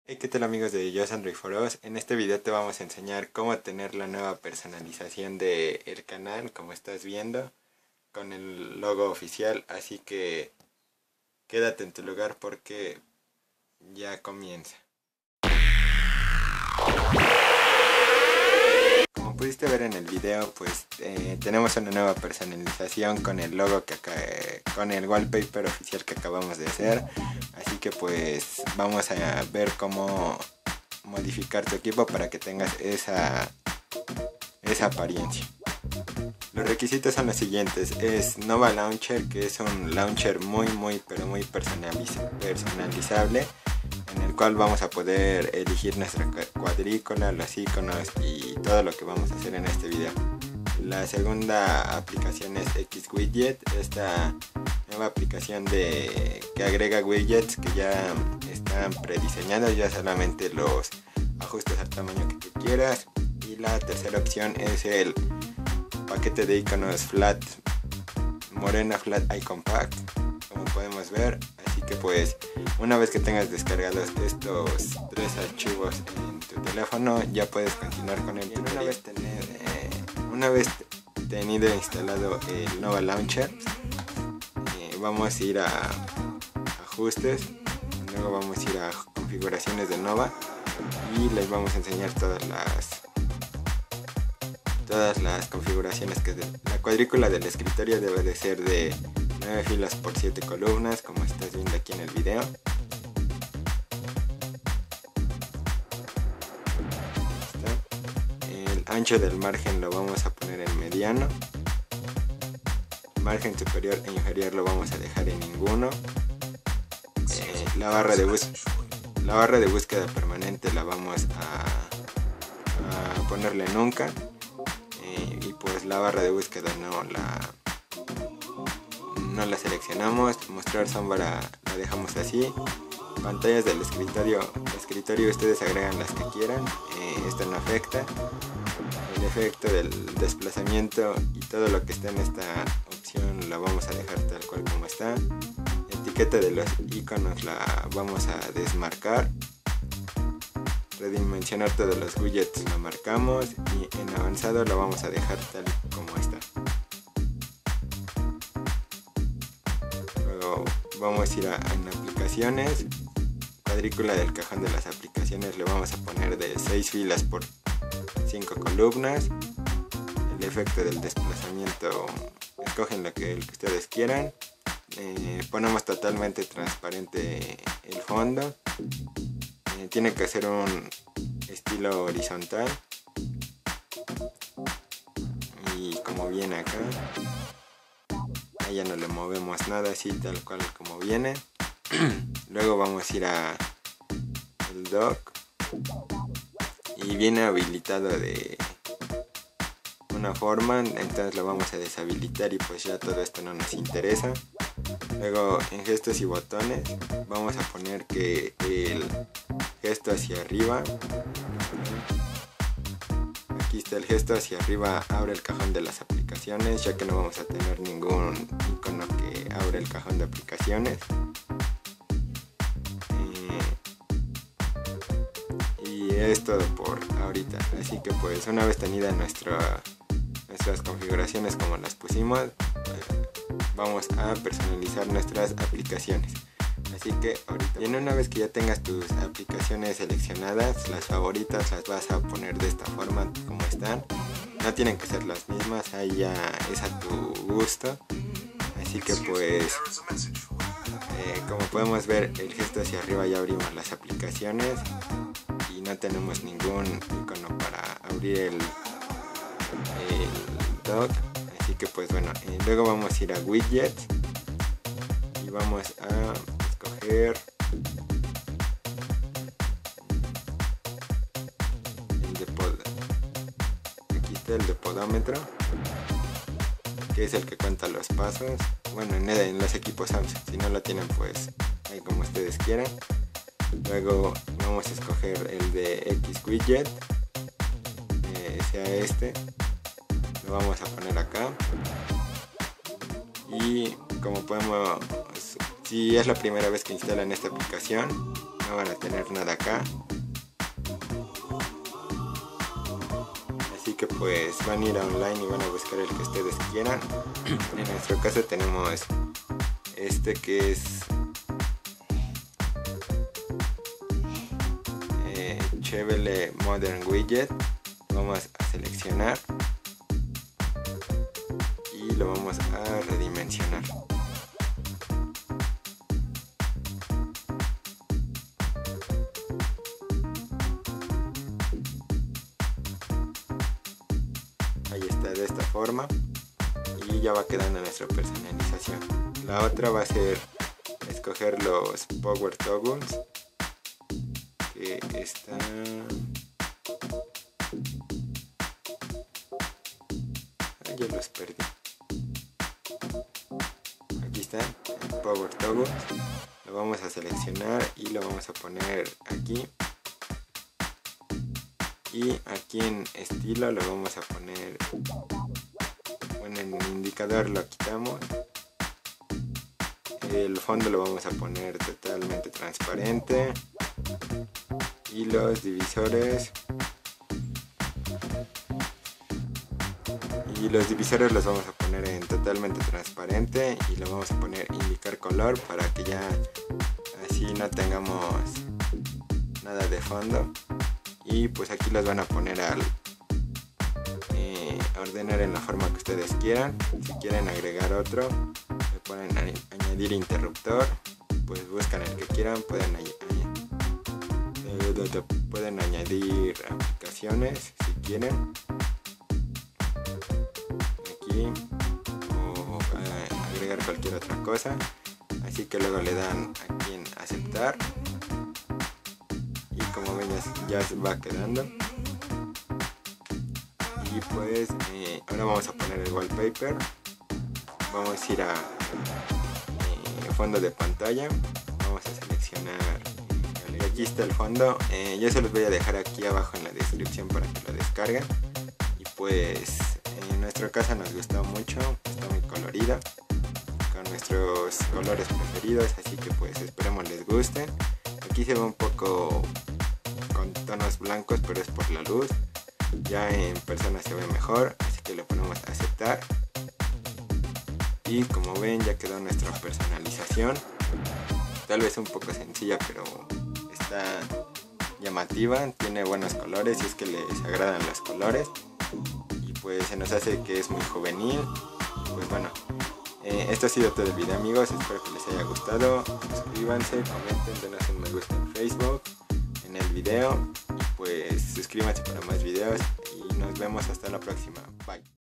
Hey, ¿qué tal amigos de Just Android for Us? En este video te vamos a enseñar cómo tener la nueva personalización del canal, como estás viendo, con el logo oficial, así que quédate en tu lugar porque ya comienza. Como pudiste ver en el video, pues tenemos una nueva personalización con el logo con el wallpaper oficial que acabamos de hacer. Así que pues vamos a ver cómo modificar tu equipo para que tengas esa apariencia. Los requisitos son los siguientes: es Nova Launcher, que es un launcher muy personalizable, en el cual vamos a poder elegir nuestra cuadrícula, los iconos y todo lo que vamos a hacer en este video. La segunda aplicación es Xwidget, esta nueva aplicación que agrega widgets que ya están prediseñados, ya solamente los ajustes al tamaño que tú quieras. Y la tercera opción es el paquete de iconos Morena Flat Icon Pack, como podemos ver. Así que pues una vez que tengas descargados estos tres archivos en tu teléfono, ya puedes continuar con el tutorial. Una vez tenido instalado el Nova Launcher, vamos a ir a ajustes, luego vamos a ir a configuraciones de Nova y les vamos a enseñar todas las configuraciones. La cuadrícula del escritorio debe de ser de 9 filas por 7 columnas, como estás viendo aquí en el video. El ancho del margen lo vamos a poner en mediano. Margen superior e inferior lo vamos a dejar en ninguno. La barra de búsqueda permanente la vamos a ponerle nunca. Y pues la barra de búsqueda no la seleccionamos. Mostrar sombra la dejamos así. Pantallas del escritorio ustedes agregan las que quieran, esto no afecta. El efecto del desplazamiento y todo lo que está en esta opción la vamos a dejar tal cual como está. Etiqueta de los iconos la vamos a desmarcar. Redimensionar todos los widgets lo marcamos y en avanzado lo vamos a dejar tal como está. Luego vamos a ir en aplicaciones. Cuadrícula del cajón de las aplicaciones le vamos a poner de 6 filas por 5 columnas. El efecto del desplazamiento, escogen el que ustedes quieran. Ponemos totalmente transparente el fondo. Tiene que ser un estilo horizontal y como viene acá, ya no le movemos nada, así tal cual como viene. Luego vamos a ir a el dock y viene habilitado de una forma, entonces lo vamos a deshabilitar y pues ya todo esto no nos interesa. Luego en gestos y botones vamos a poner que el gesto hacia arriba, aquí está el gesto hacia arriba, abre el cajón de las aplicaciones, ya que no vamos a tener ningún icono que abre el cajón de aplicaciones. Y es todo por ahorita, así que pues una vez tenida nuestras configuraciones como las pusimos, vamos a personalizar nuestras aplicaciones. Así que ahorita, y una vez que ya tengas tus aplicaciones seleccionadas, las favoritas las vas a poner de esta forma como están. No tienen que ser las mismas, ahí ya es a tu gusto. Así que pues como podemos ver, el gesto hacia arriba ya abrimos las aplicaciones y no tenemos ningún icono para abrir el dock. Así que pues bueno, luego vamos a ir a widgets y vamos a escoger aquí está el de podómetro, que es el que cuenta los pasos. Bueno, en los equipos Samsung, si no lo tienen pues ahí como ustedes quieran. Luego vamos a escoger el de Xwidget, sea este, lo vamos a poner acá. Y como podemos, si es la primera vez que instalan esta aplicación, no van a tener nada acá. Así que pues van a ir a online y van a buscar el que ustedes quieran. En nuestro caso tenemos este que es Chevrolet Modern Widget. Vamos a seleccionar y lo vamos a redimensionar. Ahí está, de esta forma, y ya va quedando nuestra personalización. La otra va a ser escoger los Power Toggles, que están ya los perdí. Aquí está el Power Toggle. Lo vamos a seleccionar y lo vamos a poner aquí. Y aquí en estilo lo vamos a poner, bueno, en el indicador lo quitamos. El fondo lo vamos a poner totalmente transparente. Y los divisores los vamos a poner en totalmente transparente y lo vamos a poner indicar color para que ya así no tengamos nada de fondo. Y pues aquí los van a poner al ordenar en la forma que ustedes quieran. Si quieren agregar otro, le pueden añadir interruptor, pues buscan el que quieran. Pueden añadir aplicaciones si quieren aquí, o agregar cualquier otra cosa. Así que luego le dan aquí en aceptar y como ven ya se va quedando. Y pues ahora vamos a poner el wallpaper. Vamos a ir a fondo de pantalla, vamos a seleccionar. Aquí está el fondo, yo se los voy a dejar aquí abajo en la descripción para que lo descarguen. Y pues en nuestro caso nos gustó mucho, está muy colorido, con nuestros colores preferidos, así que pues esperemos les gusten. Aquí se ve un poco con tonos blancos, pero es por la luz, ya en persona se ve mejor, así que le ponemos a aceptar. Y como ven ya quedó nuestra personalización, tal vez un poco sencilla, pero está llamativa, tiene buenos colores y es que les agradan los colores y pues se nos hace que es muy juvenil. Pues bueno, esto ha sido todo el video, amigos, espero que les haya gustado. Suscríbanse, comenten, denos un me gusta en Facebook, en el video, y pues suscríbanse para más videos y nos vemos hasta la próxima. Bye.